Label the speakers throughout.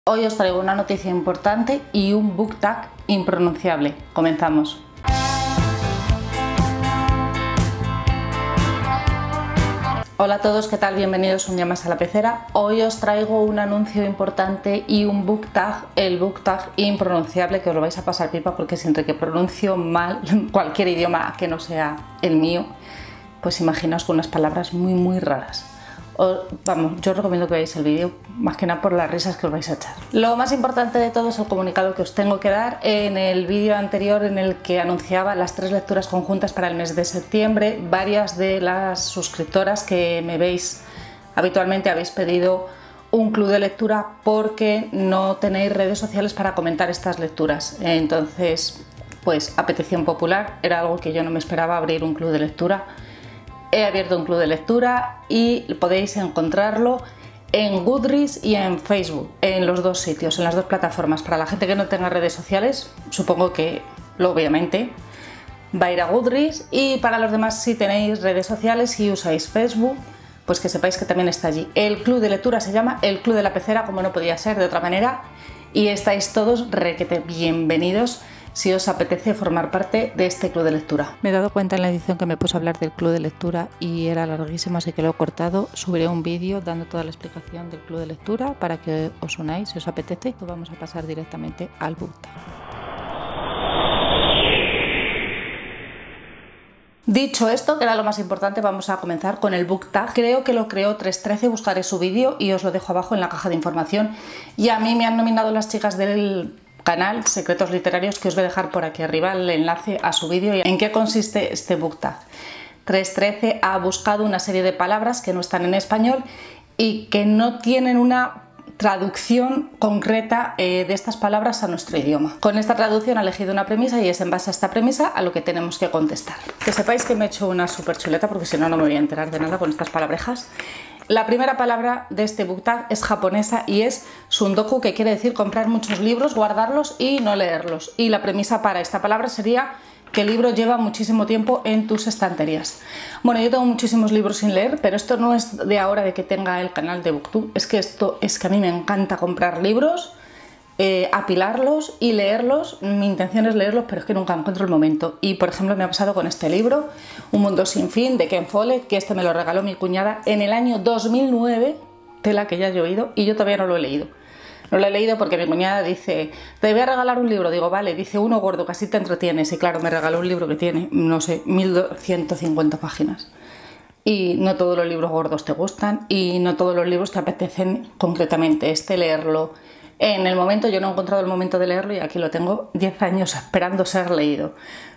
Speaker 1: Hoy os traigo una noticia importante y un book tag impronunciable. Comenzamos. Hola a todos, ¿qué tal? Bienvenidos un día más a la pecera. Hoy os traigo un anuncio importante y un book tag, el book tag impronunciable, que os lo vais a pasar pipa porque siempre que pronuncio mal cualquier idioma que no sea el mío, pues imaginaos con unas palabras muy raras. Vamos, yo os recomiendo que veáis el vídeo, más que nada por las risas que os vais a echar. Lo más importante de todo es el comunicado que os tengo que dar. En el vídeo anterior en el que anunciaba las 3 lecturas conjuntas para el mes de septiembre, varias de las suscriptoras que me veis habitualmente habéis pedido un club de lectura porque no tenéis redes sociales para comentar estas lecturas. Entonces, pues a petición popular, era algo que yo no me esperaba, abrir un club de lectura. He abierto un club de lectura y podéis encontrarlo en Goodreads y en Facebook, en los dos sitios, en las dos plataformas. Para la gente que no tenga redes sociales, supongo que obviamente va a ir a Goodreads, y para los demás, si tenéis redes sociales y usáis Facebook, pues que sepáis que también está allí. El club de lectura se llama El Club de la Pecera, como no podía ser de otra manera, y estáis todos requete bienvenidos si os apetece formar parte de este club de lectura. Me he dado cuenta en la edición que me puse a hablar del club de lectura y era larguísimo, así que lo he cortado. Subiré un vídeo dando toda la explicación del club de lectura para que os unáis si os apetece. Vamos a pasar directamente al book tag. Dicho esto, que era lo más importante, vamos a comenzar con el book tag. Creo que lo creó 313, buscaré su vídeo y os lo dejo abajo en la caja de información. Y a mí me han nominado las chicas del canal Secretos Literarios, que os voy a dejar por aquí arriba el enlace a su vídeo. ¿En qué consiste este book tag? 313 ha buscado una serie de palabras que no están en español y que no tienen una traducción concreta de estas palabras a nuestro idioma. Con esta traducción ha elegido una premisa y es en base a esta premisa a lo que tenemos que contestar. Que sepáis que me he hecho una súper chuleta porque si no, no me voy a enterar de nada con estas palabrejas. La primera palabra de este book tag es japonesa y es sundoku, que quiere decir comprar muchos libros, guardarlos y no leerlos. Y la premisa para esta palabra sería que el libro lleva muchísimo tiempo en tus estanterías. Bueno, yo tengo muchísimos libros sin leer, pero esto no es de ahora de que tenga el canal de Booktube. Es que a mí me encanta comprar libros, apilarlos y leerlos. Mi intención es leerlos, pero es que nunca encuentro el momento. Y por ejemplo me ha pasado con este libro, Un mundo sin fin, de Ken Follett, que este me lo regaló mi cuñada en el año 2009, tela que ya he oído, y yo todavía no lo he leído. No lo he leído porque mi cuñada dice, te voy a regalar un libro. Digo, vale, dice uno gordo, que así te entretienes. Y claro, me regaló un libro que tiene, no sé, 1150 páginas. Y no todos los libros gordos te gustan y no todos los libros te apetecen concretamente. Leerlo en el momento, yo no he encontrado el momento de leerlo y aquí lo tengo 10 años esperando ser leído.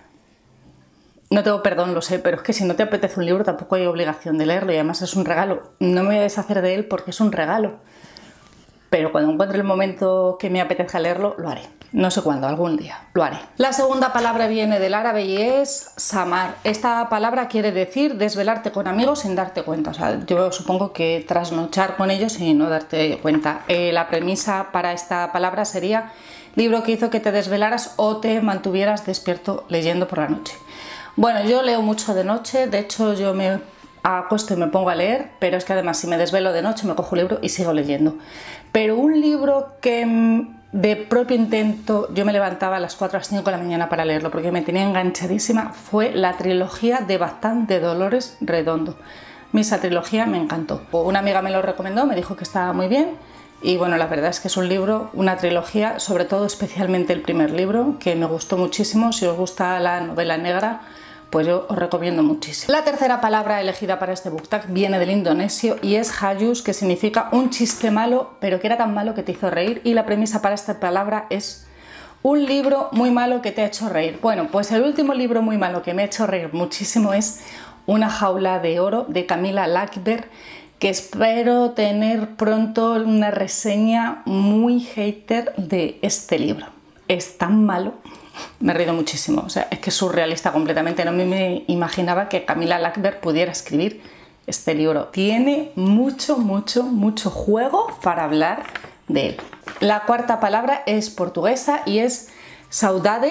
Speaker 1: No tengo perdón, lo sé, pero es que si no te apetece un libro tampoco hay obligación de leerlo y además es un regalo. No me voy a deshacer de él porque es un regalo. Pero cuando encuentre el momento que me apetezca leerlo, lo haré. No sé cuándo, algún día, lo haré. La segunda palabra viene del árabe y es samar. Esta palabra quiere decir desvelarte con amigos sin darte cuenta. O sea, yo supongo que trasnochar con ellos y no darte cuenta. La premisa para esta palabra sería libro que hizo que te desvelaras o te mantuvieras despierto leyendo por la noche. Bueno, yo leo mucho de noche, de hecho yo me acuesto y me pongo a leer, pero es que además si me desvelo de noche me cojo un libro y sigo leyendo. Pero un libro que de propio intento yo me levantaba a las 4 o las 5 de la mañana para leerlo porque me tenía enganchadísima fue la trilogía de Baztán de Dolores Redondo. Esa trilogía me encantó. Una amiga me lo recomendó, me dijo que estaba muy bien y bueno, la verdad es que es un libro, una trilogía, sobre todo especialmente el primer libro, que me gustó muchísimo. Si os gusta la novela negra, pues yo os recomiendo muchísimo. La tercera palabra elegida para este book tag viene del indonesio y es hayus, que significa un chiste malo, pero que era tan malo que te hizo reír. Y la premisa para esta palabra es un libro muy malo que te ha hecho reír. Bueno, pues el último libro muy malo que me ha hecho reír muchísimo es Una jaula de oro, de Camila Lackberg, que espero tener pronto una reseña muy hater de este libro. Es tan malo. Me he reído muchísimo, o sea, es que es surrealista completamente. No me imaginaba que Camila Lackberg pudiera escribir este libro. Tiene mucho juego para hablar de él. La cuarta palabra es portuguesa y es saudade,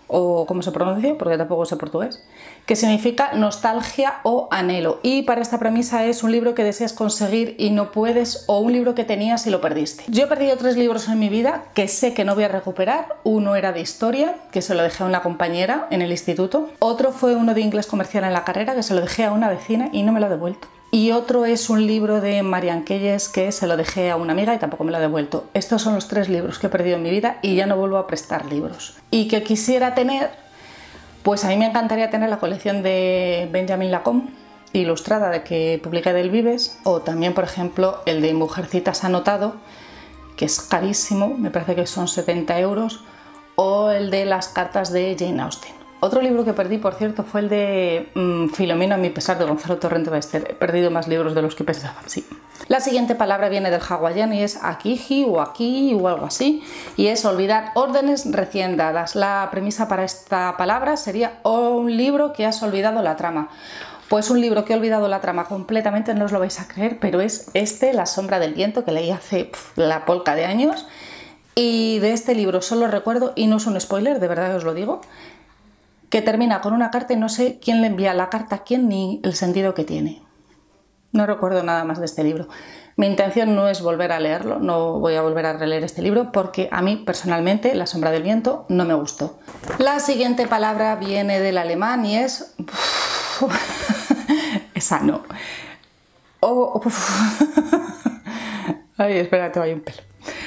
Speaker 1: o cómo se pronuncia, porque tampoco sé portugués, que significa nostalgia o anhelo. Y para esta premisa es un libro que deseas conseguir y no puedes, o un libro que tenías y lo perdiste. Yo he perdido 3 libros en mi vida que sé que no voy a recuperar. Uno era de historia, que se lo dejé a una compañera en el instituto. Otro fue uno de inglés comercial en la carrera, que se lo dejé a una vecina y no me lo ha devuelto. Y otro es un libro de Marian Keyes que se lo dejé a una amiga y tampoco me lo ha devuelto. Estos son los 3 libros que he perdido en mi vida y ya no vuelvo a prestar libros. Y que quisiera tener, pues a mí me encantaría tener la colección de Benjamin Lacombe, ilustrada, de que publica Del Vives, o también, por ejemplo, el de Mujercitas Anotado, que es carísimo, me parece que son 70 euros, o el de las cartas de Jane Austen. Otro libro que perdí, por cierto, fue el de Filomena, a mi pesar, de Gonzalo Torrente Ballester. He perdido más libros de los que pensaba, sí. La siguiente palabra viene del hawaiano y es akiji o aquí o algo así, y es olvidar órdenes recién dadas. La premisa para esta palabra sería un libro que has olvidado la trama. Pues un libro que he olvidado la trama completamente, no os lo vais a creer, pero es este, La sombra del viento, que leí hace la polca de años. Y de este libro solo recuerdo, y no es un spoiler, de verdad que os lo digo, que termina con una carta y no sé quién le envía la carta a quién ni el sentido que tiene. No recuerdo nada más de este libro. Mi intención no es volver a leerlo, no voy a volver a releer este libro porque a mí personalmente La sombra del viento no me gustó. La siguiente palabra viene del alemán y es... esa no. Ay, espérate, hay un pelo.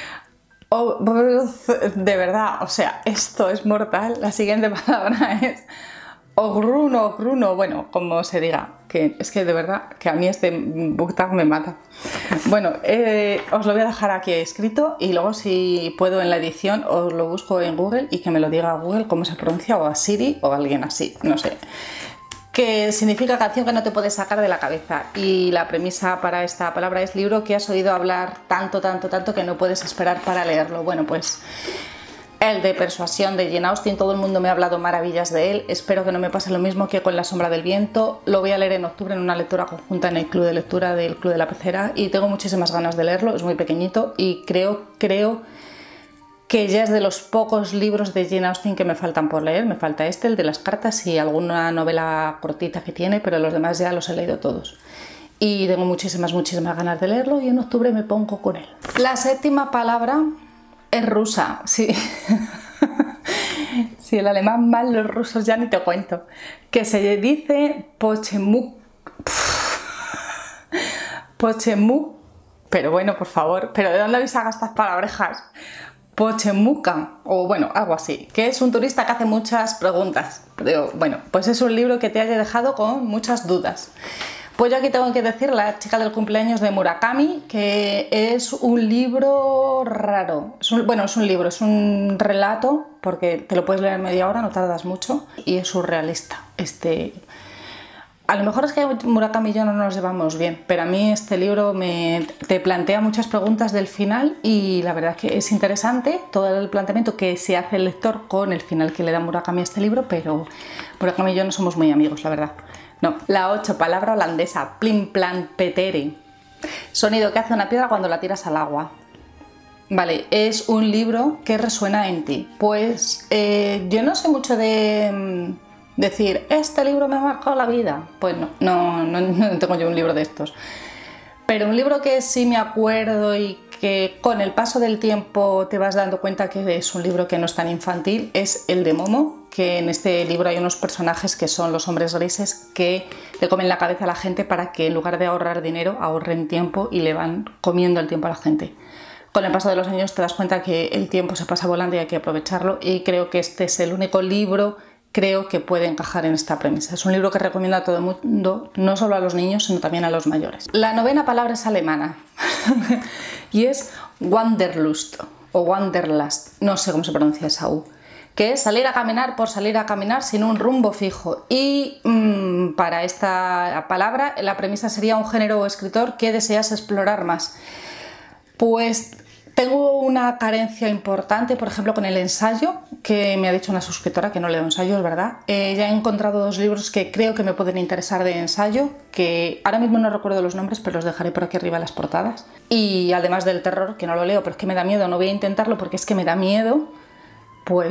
Speaker 1: De verdad, o sea, esto es mortal. La siguiente palabra es ogruno, bueno, como se diga, que es que de verdad que a mí este book tag me mata. Bueno, os lo voy a dejar aquí escrito y luego si puedo en la edición os lo busco en Google y que me lo diga a Google cómo se pronuncia, o a Siri o a alguien así, no sé. Que significa canción que no te puedes sacar de la cabeza, y la premisa para esta palabra es libro que has oído hablar tanto que no puedes esperar para leerlo. Bueno, pues el de Persuasión de Jane Austen, todo el mundo me ha hablado maravillas de él, espero que no me pase lo mismo que con La sombra del viento. Lo voy a leer en octubre en una lectura conjunta en el club de lectura del Club de la Pecera y tengo muchísimas ganas de leerlo, es muy pequeñito y creo que ya es de los pocos libros de Jane Austen que me faltan por leer. Me falta este, el de las cartas, y alguna novela cortita que tiene, pero los demás ya los he leído todos. Y tengo muchísimas ganas de leerlo y en octubre me pongo con él. La séptima palabra es rusa, sí. Si el alemán mal, los rusos ya ni te cuento. Que se dice pochemuk. Pochemuk. Pero bueno, por favor, ¿pero de dónde habéis sacado estas palabrejas? Pochemuca, o bueno, algo así, que es un turista que hace muchas preguntas. Digo, bueno, pues es un libro que te haya dejado con muchas dudas. Pues yo aquí tengo que decir La chica del cumpleaños de Murakami, que es un libro raro. Es un relato, porque te lo puedes leer en media hora, no tardas mucho, y es surrealista. A lo mejor es que Murakami y yo no nos llevamos bien, pero a mí este libro te plantea muchas preguntas del final y la verdad es que es interesante todo el planteamiento que se hace el lector con el final que le da Murakami a este libro, pero Murakami y yo no somos muy amigos, la verdad. No. La 8, palabra holandesa, plim plan petere. Sonido que hace una piedra cuando la tiras al agua. Vale, es un libro que resuena en ti. Pues yo no sé mucho de... decir, este libro me ha marcado la vida. Pues no tengo yo un libro de estos. Pero un libro que sí me acuerdo y que con el paso del tiempo te vas dando cuenta que es un libro que no es tan infantil es el de Momo, que en este libro hay unos personajes que son los hombres grises que le comen la cabeza a la gente para que en lugar de ahorrar dinero ahorren tiempo y le van comiendo el tiempo a la gente. Con el paso de los años te das cuenta que el tiempo se pasa volando y hay que aprovecharlo, y creo que este es el único libro que puede encajar en esta premisa. Es un libro que recomiendo a todo el mundo, no solo a los niños, sino también a los mayores. La 9ª palabra es alemana y es Wanderlust o Wanderlust, no sé cómo se pronuncia esa U, que es salir a caminar por salir a caminar sin un rumbo fijo. Y para esta palabra la premisa sería un género o escritor que deseas explorar más. Pues tengo una carencia importante, por ejemplo, con el ensayo, que me ha dicho una suscriptora que no leo ensayos, ¿verdad? Ya he encontrado 2 libros que creo que me pueden interesar de ensayo, que ahora mismo no recuerdo los nombres, pero los dejaré por aquí arriba las portadas. Y además del terror, que no lo leo, pero es que me da miedo, no voy a intentarlo porque es que me da miedo, pues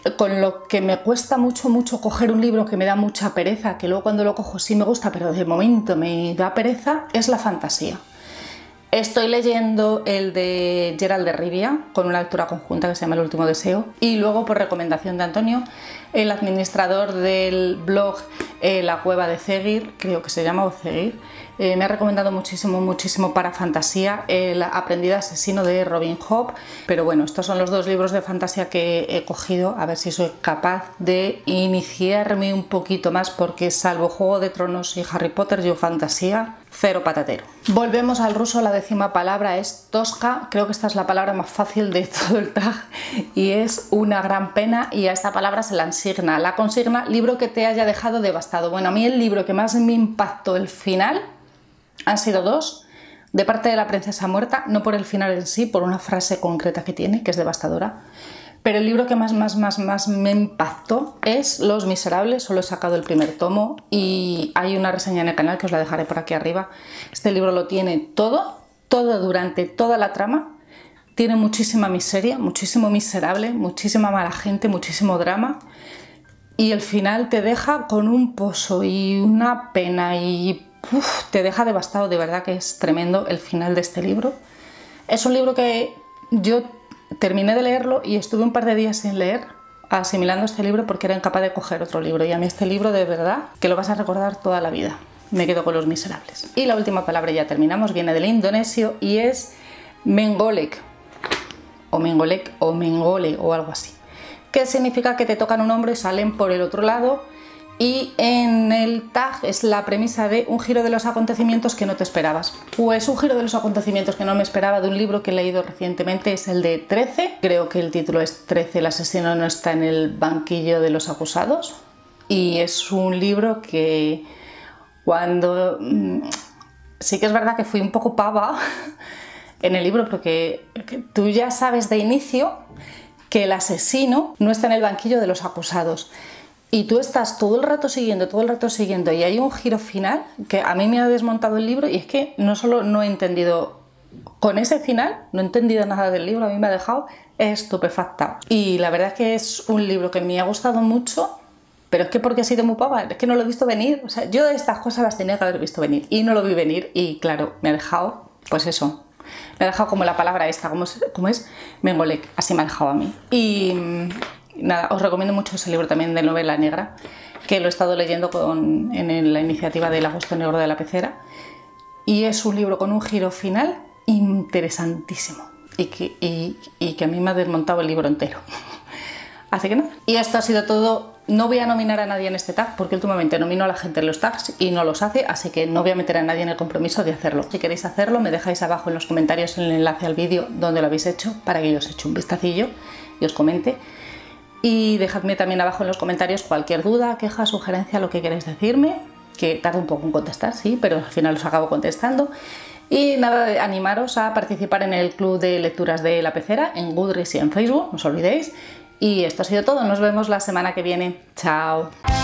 Speaker 1: con lo que me cuesta mucho coger un libro, que me da mucha pereza, que luego cuando lo cojo sí me gusta, pero de momento me da pereza, es la fantasía. Estoy leyendo el de Gerald de Rivia, con una lectura conjunta que se llama El último deseo. Y luego, por recomendación de Antonio, el administrador del blog La Cueva de Cegir, creo que se llama, o Cegir, me ha recomendado muchísimo para fantasía El aprendiz asesino de Robin Hobb. Pero bueno, estos son los dos libros de fantasía que he cogido, a ver si soy capaz de iniciarme un poquito más, porque salvo Juego de Tronos y Harry Potter, yo fantasía cero patatero. Volvemos al ruso, la 10ª palabra es tosca. Creo que esta es la palabra más fácil de todo el tag y es una gran pena, y a esta palabra se la consigna. La consigna, libro que te haya dejado devastado. Bueno, a mí el libro que más me impactó el final han sido dos, de parte de La princesa muerta, no por el final en sí, por una frase concreta que tiene, que es devastadora. Pero el libro que más me impactó es Los Miserables. Solo he sacado el primer tomo y hay una reseña en el canal que os la dejaré por aquí arriba. Este libro lo tiene todo durante toda la trama. Tiene muchísima miseria, muchísimo miserable, muchísima mala gente, muchísimo drama. Y el final te deja con un pozo y una pena y te deja devastado. De verdad que es tremendo el final de este libro. Es un libro que yo terminé de leerlo y estuve un par de días sin leer, asimilando este libro, porque era incapaz de coger otro libro. Y a mí este libro, de verdad, que lo vas a recordar toda la vida. Me quedo con Los Miserables. Y la última palabra, ya terminamos, viene del indonesio y es Mengolek. O Mengolek o Mengole o algo así. Que significa que te tocan un hombro y salen por el otro lado. Y en el tag es la premisa de un giro de los acontecimientos que no te esperabas. Pues un giro de los acontecimientos que no me esperaba de un libro que he leído recientemente es el de 13. Creo que el título es 13, el asesino no está en el banquillo de los acusados. Y es un libro que cuando... sí que es verdad que fui un poco pava en el libro, porque tú ya sabes de inicio que el asesino no está en el banquillo de los acusados. Y tú estás todo el rato siguiendo, y hay un giro final que a mí me ha desmontado el libro, y es que no solo no he entendido, con ese final, no he entendido nada del libro, a mí me ha dejado estupefacta. Y la verdad es que es un libro que me ha gustado mucho, pero es que porque he sido muy pava, es que no lo he visto venir. O sea, yo de estas cosas las tenía que haber visto venir, y no lo vi venir, y claro, me ha dejado, pues eso, me ha dejado como la palabra esta, como es Mengolek, así me ha dejado a mí. Y... nada, os recomiendo mucho ese libro también de novela negra, que lo he estado leyendo en la iniciativa del Agosto Negro de la Pecera, y es un libro con un giro final interesantísimo y que a mí me ha desmontado el libro entero. Así que nada, y esto ha sido todo. No voy a nominar a nadie en este tag, porque últimamente nomino a la gente en los tags y no los hace, así que no voy a meter a nadie en el compromiso de hacerlo. Si queréis hacerlo, me dejáis abajo en los comentarios el enlace al vídeo donde lo habéis hecho, para que yo os eche un vistacillo y os comente. Y dejadme también abajo en los comentarios cualquier duda, queja, sugerencia, lo que queráis decirme, que tarda un poco en contestar, sí, pero al final os acabo contestando. Y nada, animaros a participar en el club de lecturas de La Pecera, en Goodreads y en Facebook, no os olvidéis. Y esto ha sido todo, nos vemos la semana que viene. Chao.